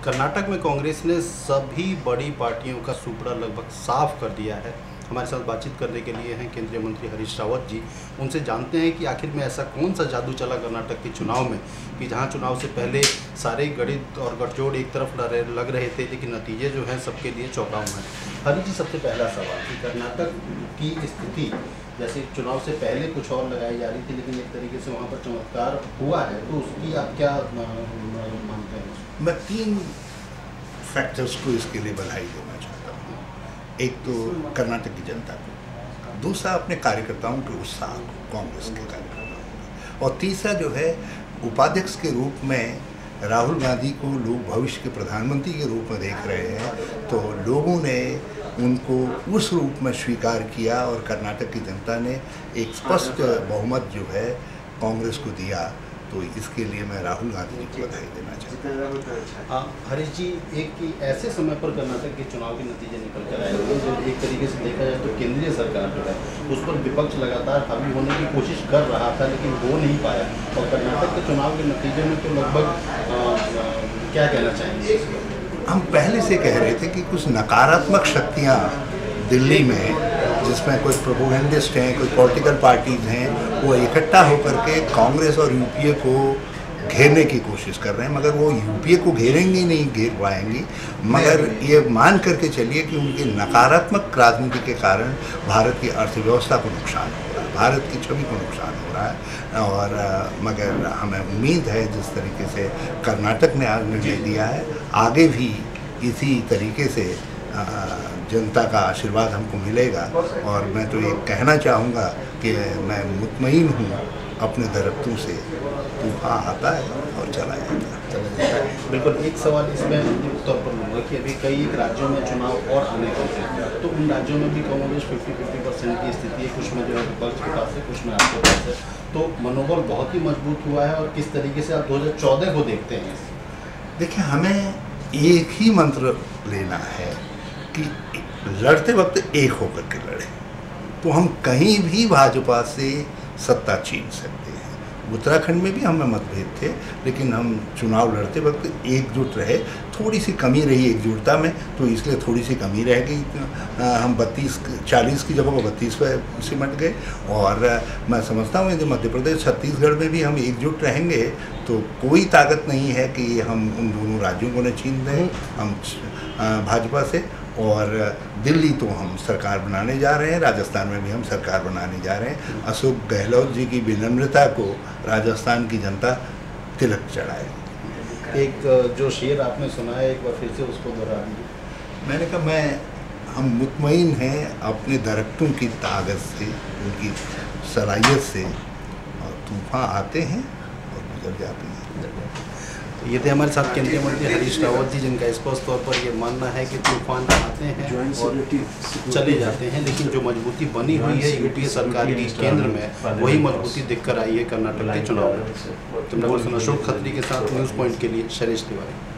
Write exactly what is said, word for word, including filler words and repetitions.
कर्नाटक में कांग्रेस ने सभी बड़ी पार्टियों का सुपड़ा लगभग साफ कर दिया है। हमारे साथ बातचीत करने के लिए हैं केंद्रीय मंत्री हरीश रावत जी। उनसे जानते हैं कि आखिर में ऐसा कौन सा जादू चला कर्नाटक के चुनाव में कि जहां चुनाव से पहले सारे गणित और गठजोड़ एक तरफ लग रहे थे, लेकिन नतीजे जो हैं सबके लिए चौंकाऊ हैं। हरीश जी, सबसे पहला सवाल कि कर्नाटक की स्थिति जैसे चुनाव से पहले कुछ और लगाई जा रही थी, लेकिन एक तरीके से वहाँ पर चमत्कार हुआ है, तो उसकी आप क्या मानते हैं? मैं तीन फैक्टर्स को इसके लिए बधाई देना चाहता हूँ। एक तो कर्नाटक की जनता को, दूसरा अपने कार्यकर्ताओं के उत्साह को, कांग्रेस के कार्यकर्ताओं को, और तीसरा जो है उपाध्यक्ष के रूप में राहुल गांधी को लोग भविष्य के प्रधानमंत्री के रूप में देख रहे हैं, तो लोगों ने उनको उस रूप में स्वीकार किया और कर्नाटक की जनता ने एक स्पष्ट बहुमत जो है कांग्रेस को दिया। तो इसके लिए मैं राहुल गांधी जी को बधाई देना चाहता हूँ। हरीश जी, एक कि ऐसे समय पर कर्नाटक के चुनाव के नतीजे निकल कर आए, जब एक तरीके से देखा जाए तो केंद्रीय सरकार जो है उस पर विपक्ष लगातार हावी होने की कोशिश कर रहा था, लेकिन हो नहीं पाया। और कर्नाटक के चुनाव के नतीजे में तो लगभग क्या कहना चाहेंगे? हम पहले से कह रहे थे कि कुछ नकारात्मक शक्तियाँ दिल्ली में, जिसमें कोई प्रोपोगेंडिस्ट हैं, कोई पॉलिटिकल पार्टीज हैं, वो इकट्ठा होकर के कांग्रेस और यूपीए को घेरने की कोशिश कर रहे हैं, मगर वो यूपीए को घेरेंगी नहीं, घेर पाएंगी। मगर ये मान करके चलिए कि उनकी नकारात्मक राजनीति के कारण भारत की अर्थव्यवस्था को नुकसान हो रहा है, भारत की छवि को नुकसान हो रहा है। और मगर हमें उम्मीद है जिस तरीके से कर्नाटक ने आज निर्णय दिया है, आगे भी इसी तरीके से जनता का आशीर्वाद हमको मिलेगा। और मैं तो ये कहना चाहूँगा कि मैं मुतमईन हूँ अपने दरख्तों से, तूफान आता है और चला जाता है। बिल्कुल। एक सवाल इसमें अंतिम तौर पर लूँगा कि अभी कई एक राज्यों में चुनाव और आने का है, तो उन राज्यों में भी कांग्रेस फिफ्टी फिफ्टी परसेंट की स्थिति है, कुछ में जो है विपक्ष के पास है, कुछ में आपके पास है, तो मनोबल बहुत ही मजबूत हुआ है। और किस तरीके से आप दो हज़ार चौदह को देखते हैं? देखिए, हमें एक ही मंत्र लेना है कि लड़ते वक्त एक होकर के लड़े, तो हम कहीं भी भाजपा से सत्ता छीन सकते हैं। उत्तराखंड में भी हमें मतभेद थे, लेकिन हम चुनाव लड़ते वक्त एकजुट रहे। थोड़ी सी कमी रही एकजुटता में, तो इसलिए थोड़ी सी कमी रह गई। हम बत्तीस चालीस की जगह पर बत्तीस पे सिमट गए। और मैं समझता हूँ यदि मध्य प्रदेश छत्तीसगढ़ में भी हम एकजुट रहेंगे तो कोई ताकत नहीं है कि हम उन दोनों राज्यों को न छीन दें हम भाजपा से। और दिल्ली तो हम सरकार बनाने जा रहे हैं, राजस्थान में भी हम सरकार बनाने जा रहे हैं। अशोक गहलोत जी की विनम्रता को राजस्थान की जनता तिलक चढ़ाएगी। एक जो शेर आपने सुना है, एक बार फिर से उसको दोहरा दीजिए। मैंने कहा, मैं हम मुतमईन हैं अपने दरख्तों की ताकत से, उनकी सलाहियत से, और तूफान आते हैं और गुजर जाते हैं। ये थे हमारे साथ केंद्रीय मंत्री हरीश रावत जी, जिनका स्पष्ट तौर पर ये मानना है कि तूफान आते हैं और चले जाते हैं, लेकिन जो मजबूती बनी हुई है यूपीए सरकार की केंद्र में, वही मजबूती दिखकर आई है कर्नाटक के चुनाव में। तुमने अशोक खत्री के साथ न्यूज़ पॉइंट के लिए शैलेश तिवारी।